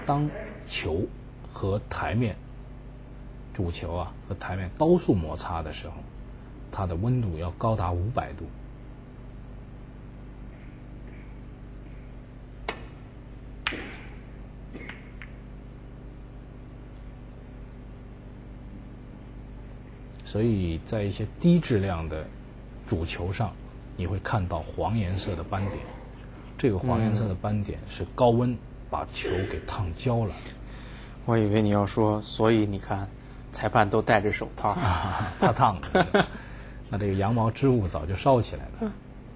当球和台面主球啊和台面高速摩擦的时候，它的温度要高达500度。所以在一些低质量的主球上，你会看到黄颜色的斑点。这个黄颜色的斑点是高温把球给烫焦了。 我以为你要说，所以你看，裁判都戴着手套， 怕烫。那这个羊毛织物早就烧起来了。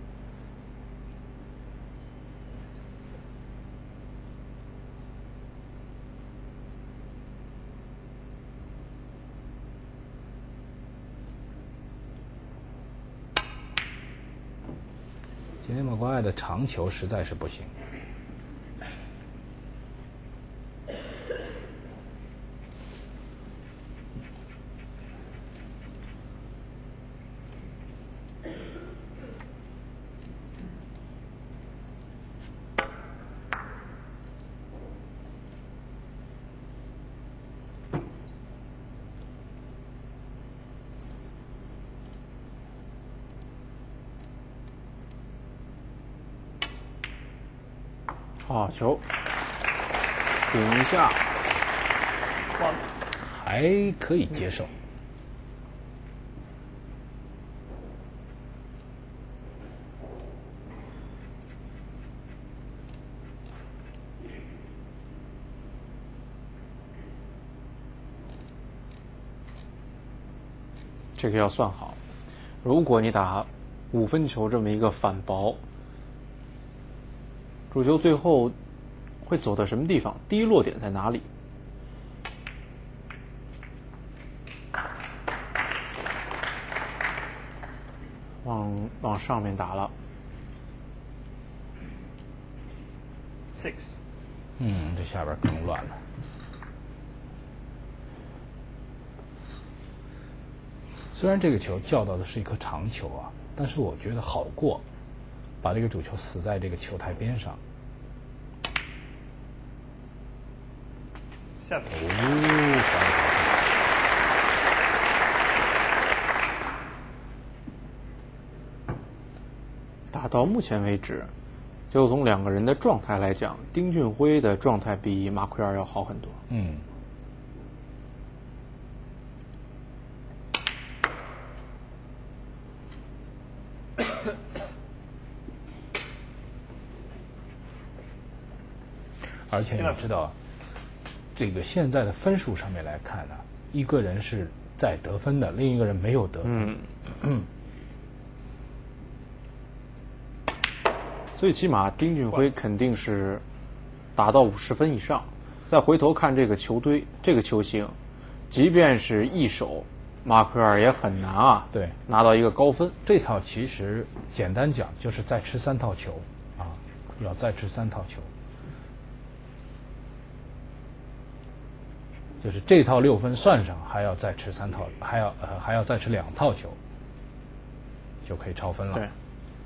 今天马瓜爱的长球实在是不行。 好球，顶一下， 还可以接受。 这个要算好。如果你打5分球这么一个反薄，主球最后会走到什么地方？第一落点在哪里？往上面打了。 6。 这下边更乱了。虽然这个球叫到的是一颗长球啊，但是我觉得好过把这个主球死在这个球台边上。 7。 打到目前为止，就从两个人的状态来讲，丁俊晖的状态比马奎尔要好很多。 而且你知道，这个现在的分数上面来看呢，一个人是在得分的，另一个人没有得分。 最起码丁俊晖肯定是达到50分以上。再回头看这个球队，这个球星，即便是一手，马奎尔也很难啊。 对， 拿到一个高分。 这套其实简单讲就是再吃3套球啊，要再吃3套球。就是这套6分算上，还要再吃3套，还要再吃2套球，就可以超分了。 对。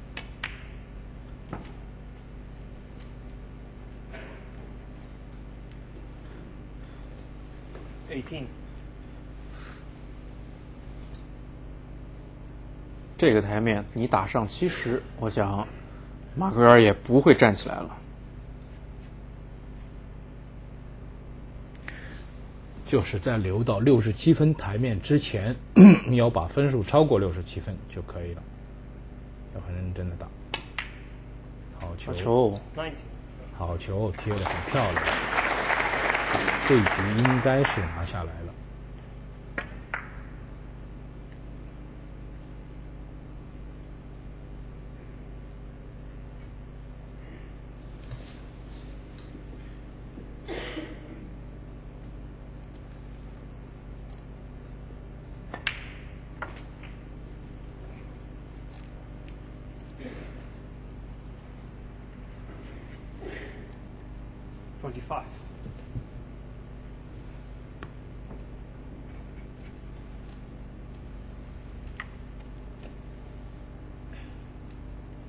18。 这个台面你打上70，我想马奎尔也不会站起来了。 就是在留到67分台面之前，你要把分数超过67分就可以了，要很认真的打。好球，好球，贴得很漂亮。这一局应该是拿下来了。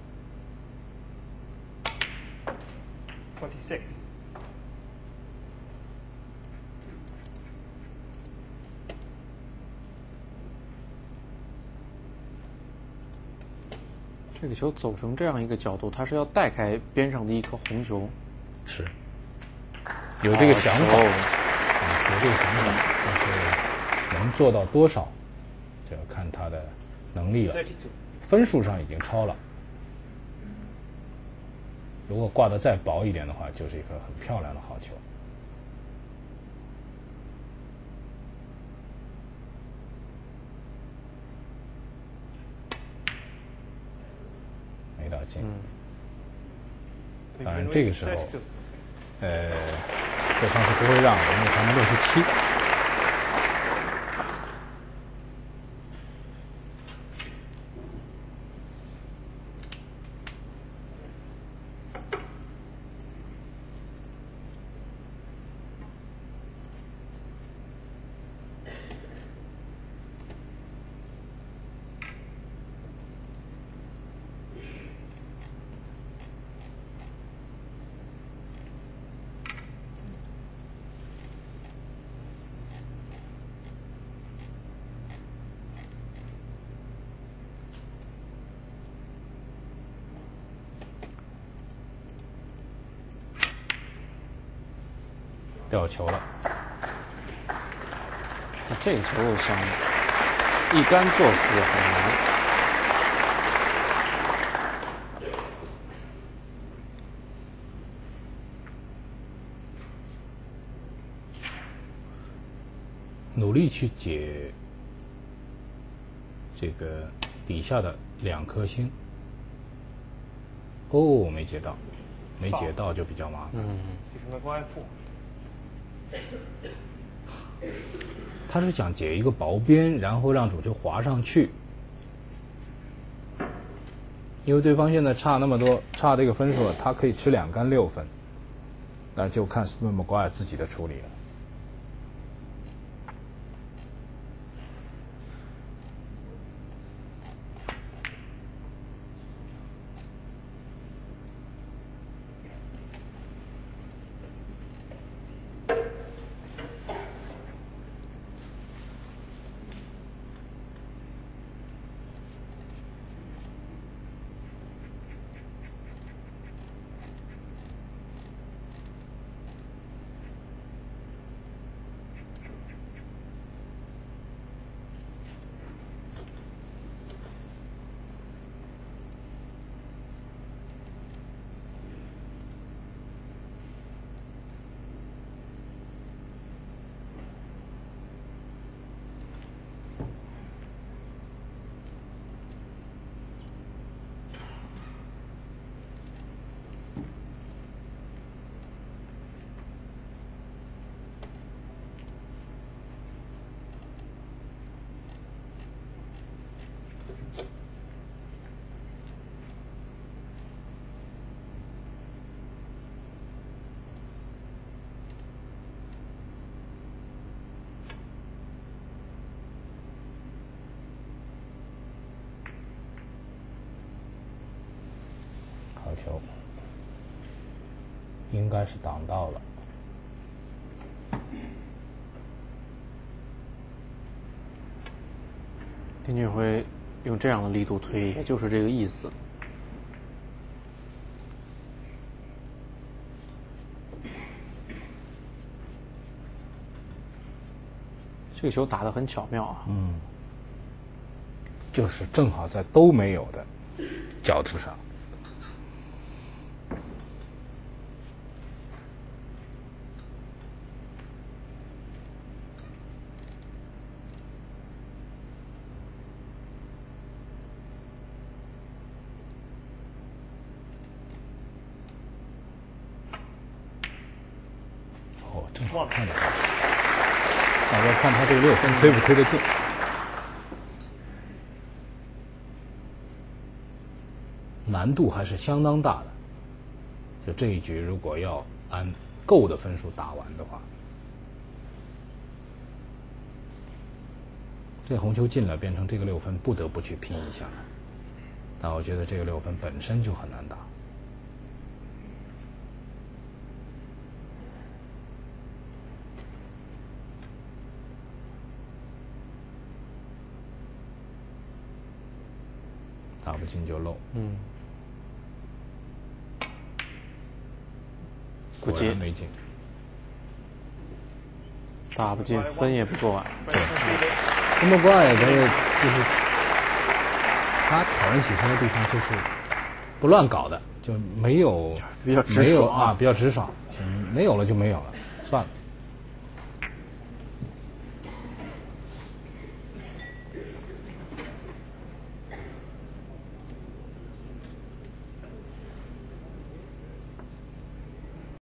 25。26。 这个球走成这样一个角度，它是要带开边上的一颗红球。 是，有这个想法，有这个想法，但是能做到多少，就要看他的能力了。分数上已经超了，如果挂得再薄一点的话，就是一颗很漂亮的好球。没到进。当然这个时候，对方是不会让的，因为他们67。掉球了， 这个球我想一杆作死很难。 努力去解这个底下的2颗星。哦，没解到，没解到就比较麻烦。他是想解一个薄边，然后让主球滑上去。因为对方现在差那么多，差这个分数了，他可以吃2杆6分，但是就看斯顿·麦瓜尔自己的处理了。好球，应该是挡到了。 丁俊晖用这样的力度推，也就是这个意思。这个球打得很巧妙啊。 就是正好在都没有的角度上。正好看到，大家看他这个6分推不推得进？难度还是相当大的。就这一局，如果要按够的分数打完的话，这红球进了，变成这个6分，不得不去拼一下。但我觉得这个6分本身就很难打。打不进就漏。 不进， 没进， 打不进，分也不够啊。 对，这么怪的就是他讨人喜欢的地方就是不乱搞的，就没有比较直爽比较直爽，没有了就没有了，算了。